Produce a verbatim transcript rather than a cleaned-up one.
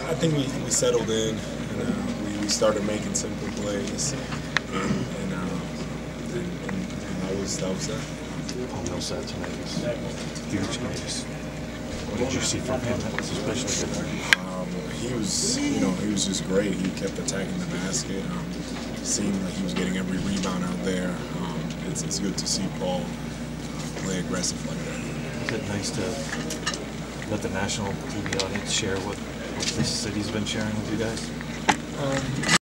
I think we, we settled in, and uh, we, we started making simple plays, and, and, uh, and, and, and that was that was that. Paul Millsap tonight was huge. Just, what did you see from him that was especially good? Um, he was, you know, he was just great. He kept attacking the basket. Um, seemed like he was getting every rebound out there. Um, it's, it's good to see Paul uh, play aggressive like that. Is it nice to let the national T V audience share what, what this city's been sharing with you guys? Um,